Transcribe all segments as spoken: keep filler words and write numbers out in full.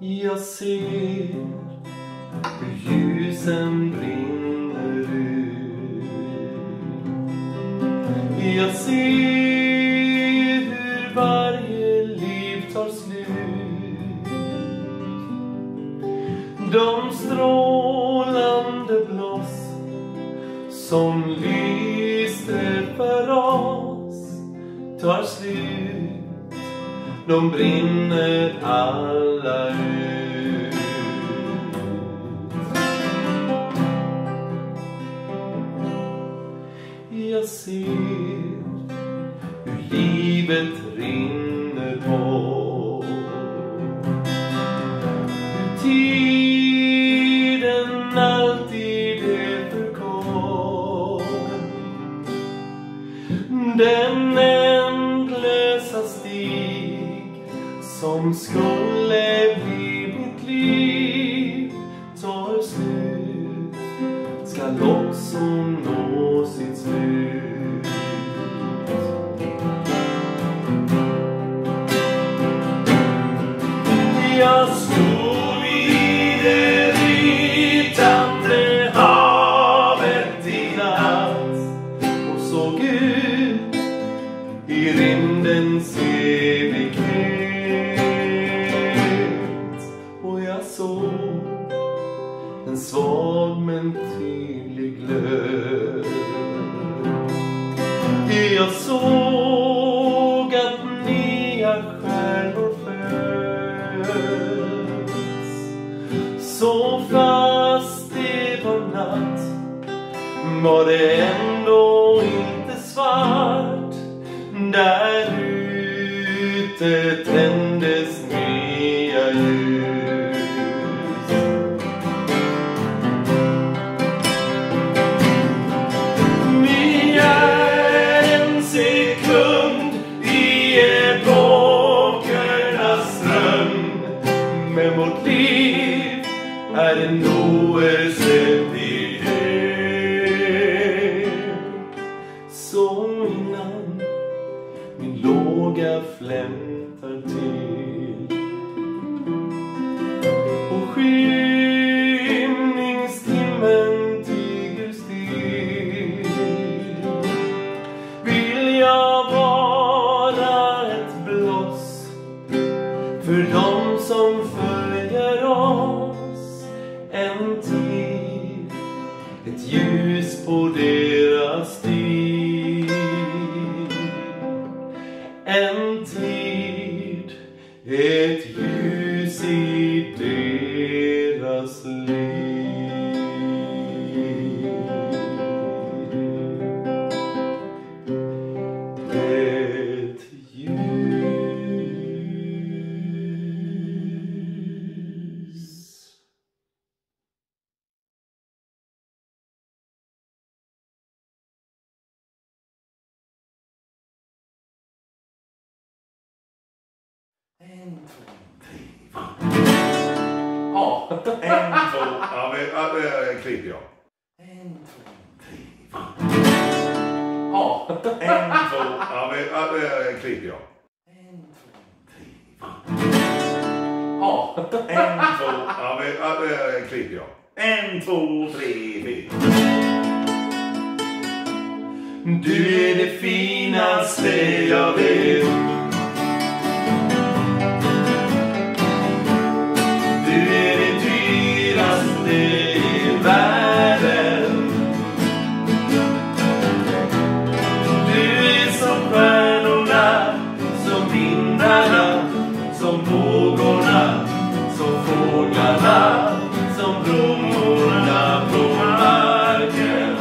Jag ser hur ljusen brinner ut. Jag ser hur varje liv tar slut. De strålande blås som lyste för oss tar slut. De brinner alla ut. Jag ser hur livet rinner på. Hur tiden alltid är för kort. Den ändlösa stig som skulle bli mitt liv tar slut, ska också nå sitt slut. Jag stod vid det rytande havet i natt och såg ut i rymdens evighet. Och jag såg en svag men tydlig glöd. Jag såg att nya stjärnor föds. Så fast det var natt var det ändå inte svart. Där ute tändes nya ljus. Vi är en sekund i epokernas ström, men vårt liv är en oändlighet. Så innan min låga flämtar till och skymningstimmen tiger still, vill jag vara ett blås för dem som följer oss en tid, ett ljus på deras stig. En tid, ett ljus i deras liv. Ett ljus. En, två, tre, fyra. Ja, en, två. Ja, men ja, det klipper jag. En, två, tre, fyra. Ja, en, två. Ja, men ja, det klipper jag. En, två, tre, fyra. Ja, en, två. Ja, men ja, det klipper jag. En, två, tre, fyra. Du är det finaste jag vet. Du är det dyraste i världen. Du är som stjärnorna, som vindarna, som vågorna, som fåglarna, som blommorna på marken.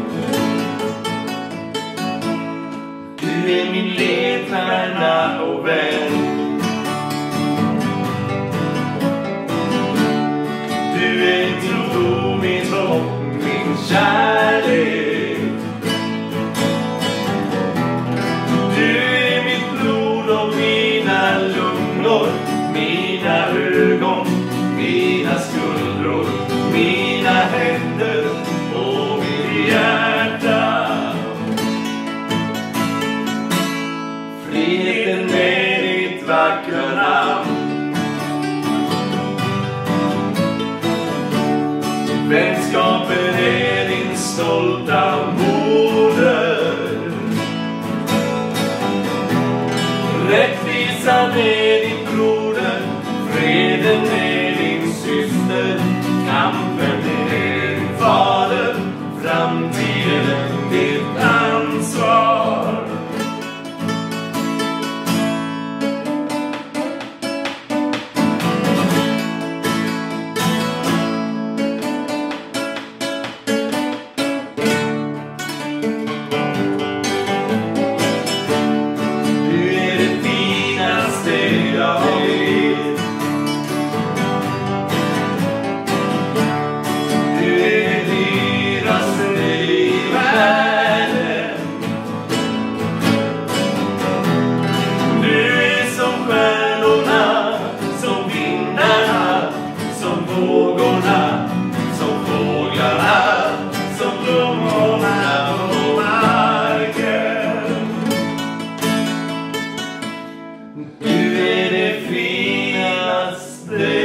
Du är min ledstjärna och vän. Du är min tro, min hopp, min kärlek. Du är mitt blod och mina lungor, mina ögon, mina skuldror, mina händer och mitt hjärta. Friheten med ditt vackra namn. stolta moder. Rättvisan är din broder, freden är din syster, kampen är din fader, framtiden ditt ansvar. Vågorna, som fåglarna, som blommorna på marken. Du är det finaste